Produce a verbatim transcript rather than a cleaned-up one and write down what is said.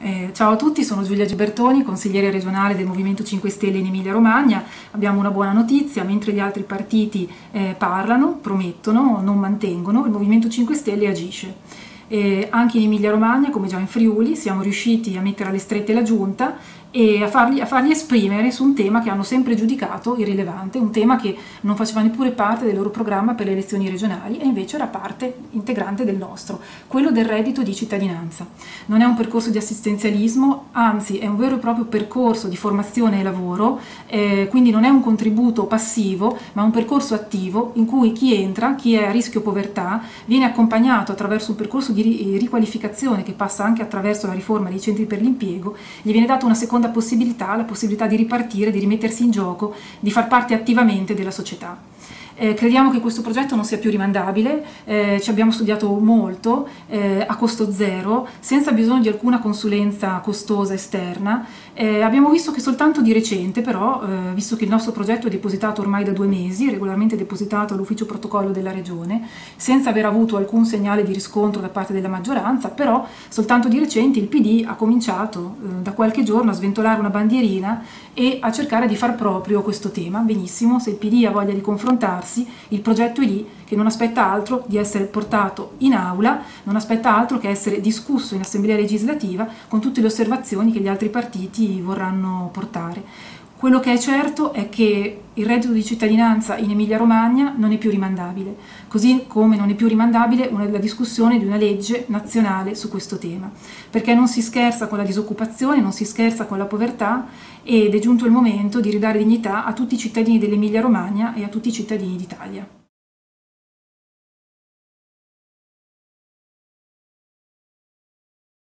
Eh, ciao a tutti, sono Giulia Gibertoni, consigliere regionale del Movimento cinque Stelle in Emilia Romagna. Abbiamo una buona notizia: mentre gli altri partiti eh, parlano, promettono, non mantengono, il Movimento cinque Stelle agisce. Eh, anche in Emilia Romagna, come già in Friuli, siamo riusciti a mettere alle strette la Giunta e a farli, a farli esprimere su un tema che hanno sempre giudicato irrilevante, un tema che non faceva neppure parte del loro programma per le elezioni regionali e invece era parte integrante del nostro, quello del reddito di cittadinanza. Non è un percorso di assistenzialismo, anzi è un vero e proprio percorso di formazione e lavoro, eh, quindi non è un contributo passivo, ma un percorso attivo in cui chi entra, chi è a rischio povertà, viene accompagnato attraverso un percorso di riqualificazione che passa anche attraverso la riforma dei centri per l'impiego, gli viene data una seconda possibilità, la possibilità di ripartire, di rimettersi in gioco, di far parte attivamente della società. Eh, crediamo che questo progetto non sia più rimandabile, eh, ci abbiamo studiato molto, eh, a costo zero, senza bisogno di alcuna consulenza costosa esterna. Eh, abbiamo visto che soltanto di recente però, eh, visto che il nostro progetto è depositato ormai da due mesi, regolarmente depositato all'ufficio protocollo della regione, senza aver avuto alcun segnale di riscontro da parte della maggioranza, però soltanto di recente il P D ha cominciato eh, da qualche giorno a sventolare una bandierina e a cercare di far proprio questo tema. Benissimo, se il P D ha voglia di confrontarsi, il progetto è lì, che non aspetta altro di essere portato in aula, non aspetta altro che essere discusso in assemblea legislativa con tutte le osservazioni che gli altri partiti vorranno portare. Quello che è certo è che il reddito di cittadinanza in Emilia Romagna non è più rimandabile, così come non è più rimandabile una, la discussione di una legge nazionale su questo tema, perché non si scherza con la disoccupazione, non si scherza con la povertà ed è giunto il momento di ridare dignità a tutti i cittadini dell'Emilia Romagna e a tutti i cittadini d'Italia.